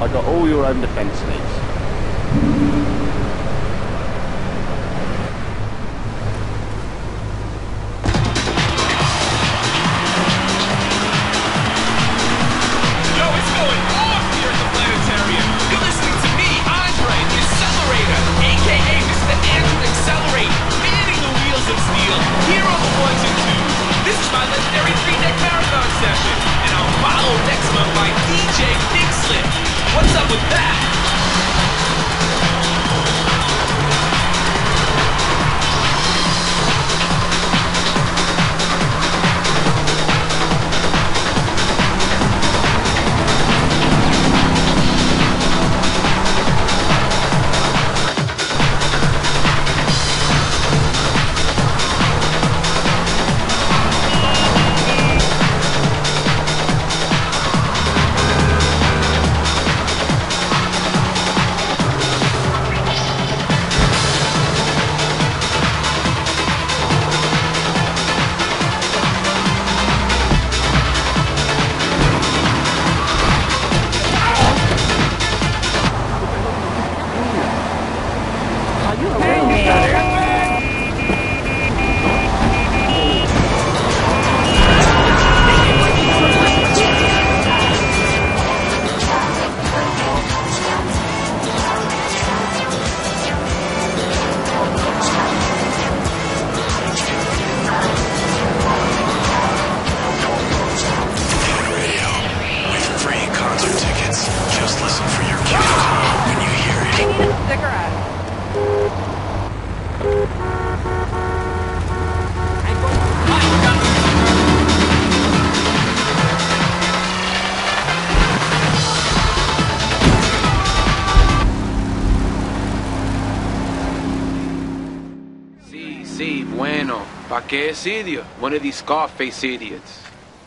I got all your own defence needs. What's up with that? Sí, bueno. ¿Pa' qué es idiot? One of these Scarface idiots.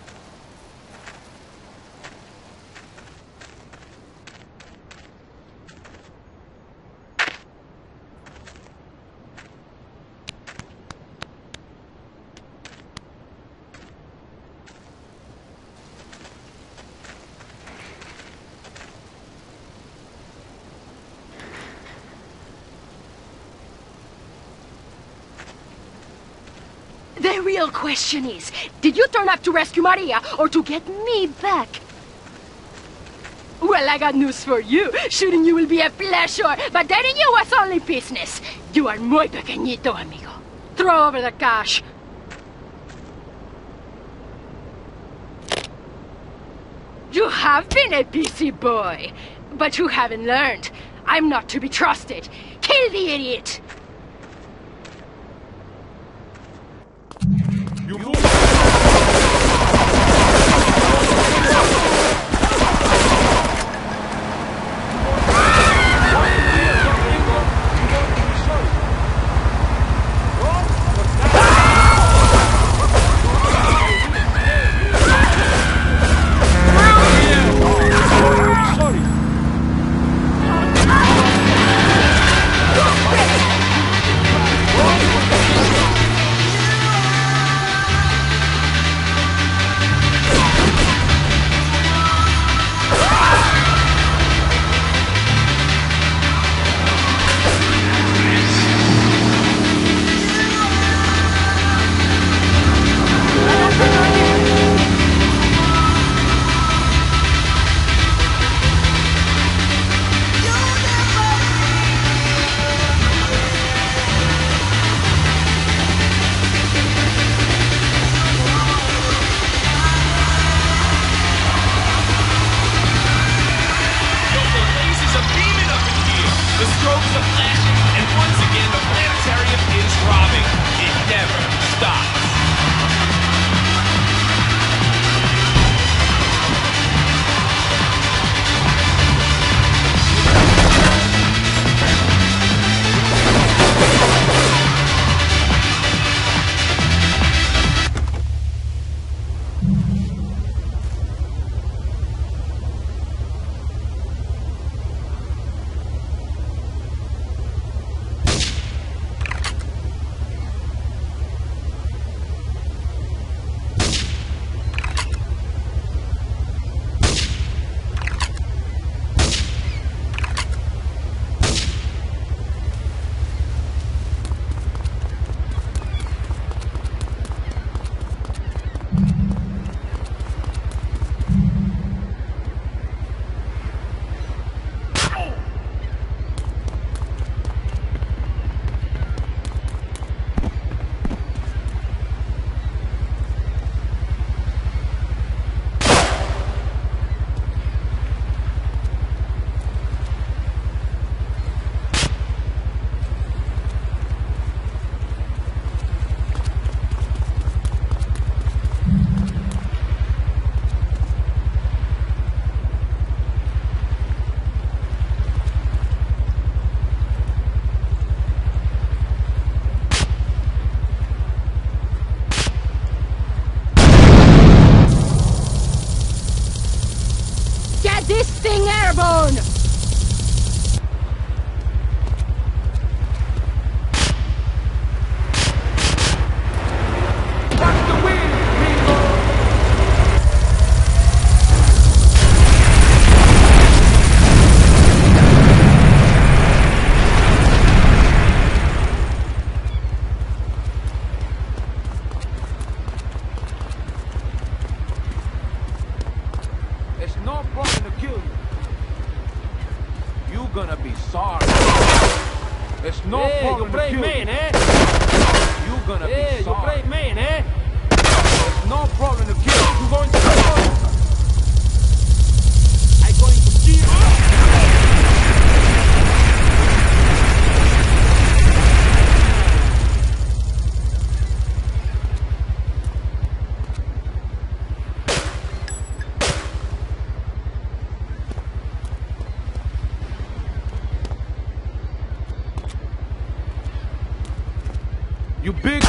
The real question is, did you turn up to rescue Maria or to get me back? Well, I got news for you. Shooting you will be a pleasure, but dating you was only business. You are muy pequeñito, amigo. Throw over the cash. You have been a busy boy, but you haven't learned. I'm not to be trusted. Kill the idiot! Sorry. this thing airborne! Watch the wind, people! It's no problem to kill you. You gonna be sorry. It's no problem to kill you. You gonna be sorry. It's no problem to kill you. You going to I'm going to kill you. You big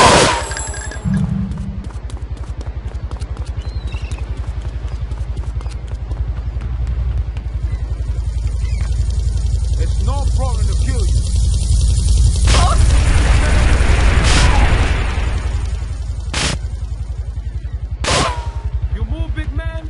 It's no problem to kill you. You move, big man.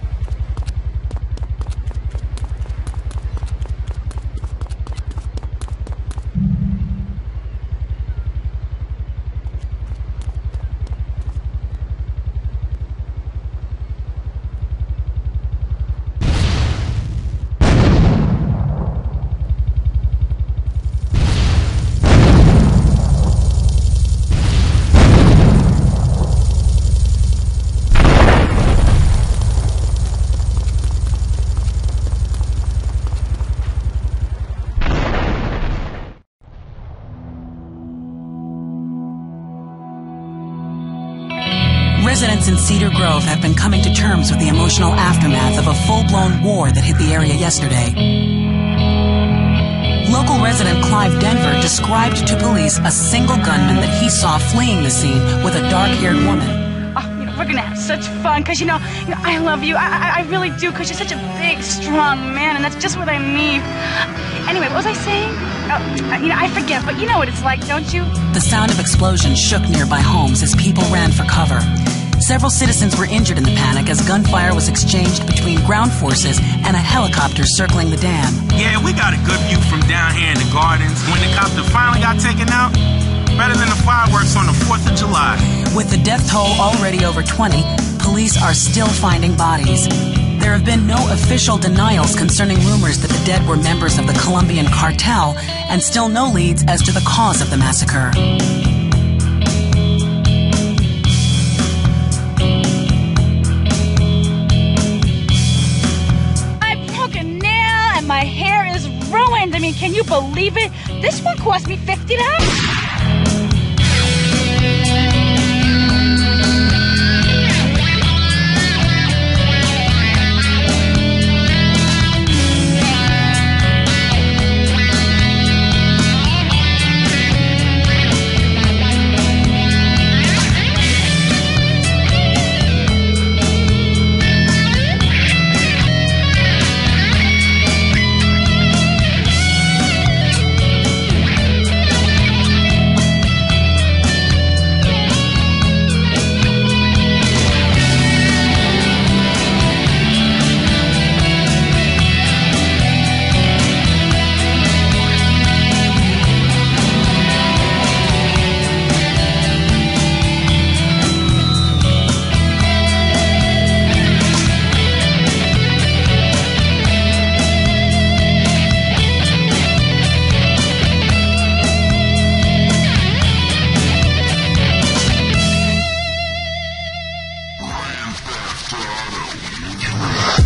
Residents in Cedar Grove have been coming to terms with the emotional aftermath of a full-blown war that hit the area yesterday. Local resident Clive Denver described to police a single gunman that he saw fleeing the scene with a dark-haired woman. We're gonna have such fun, cause you know, I love you. I really do, cause you're such a big, strong man, and that's just what I need. Anyway, what was I saying? I forget, but you know what it's like, don't you? The sound of explosions shook nearby homes as people ran for cover. Several citizens were injured in the panic as gunfire was exchanged between ground forces and a helicopter circling the dam. Yeah, we got a good view from down here in the gardens. When the copter finally got taken out, better than the fireworks on the 4th of July. With the death toll already over 20, police are still finding bodies. There have been no official denials concerning rumors that the dead were members of the Colombian cartel, and still no leads as to the cause of the massacre. My hair is ruined. I mean, can you believe it? This one cost me $50. Grand Theft Auto.